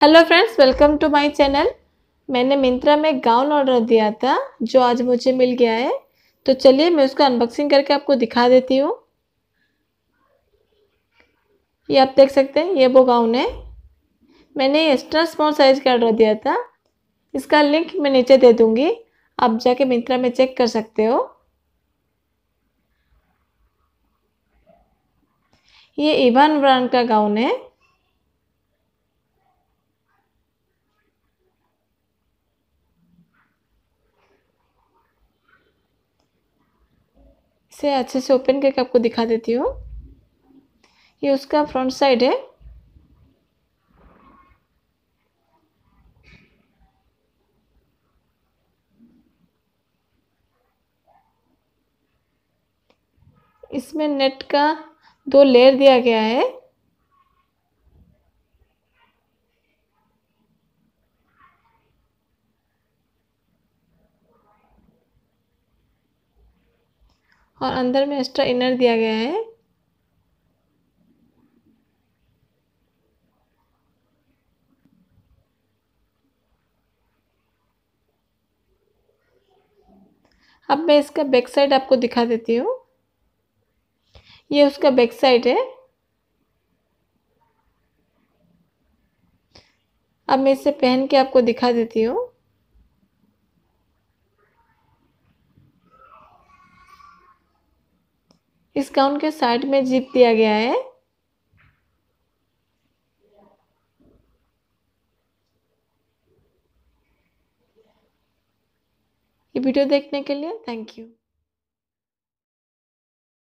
Hello friends, welcome to my channel. मैंने मिंत्रा में gown order दिया था जो आज मुझे मिल गया है। तो चलिए मैं उसका अनबॉक्सिंग करके आपको दिखा देती हूँ। ये आप देख सकते हैं, ये वो गाउन है। मैंने एक्स्ट्रा स्मॉल साइज का ऑर्डर दिया था। इसका लिंक मैं नीचे दे दूँगी, आप जाके मिंत्रा में चेक कर सकते हो। ये ईवान ब्रांड का गाउन है। इसे अच्छे से ओपन करके आपको दिखा देती हूँ। ये उसका फ्रंट साइड है। इसमें नेट का 2 लेयर दिया गया है। और अंदर में एक्स्ट्रा इनर दिया गया है। अब मैं इसका बैक साइड आपको दिखा देती हूँ। ये उसका बैक साइड है। अब मैं इसे पहन के आपको दिखा देती हूँ। इस गाउन के साइड में जिप दिया गया है। ये वीडियो देखने के लिए थैंक यू।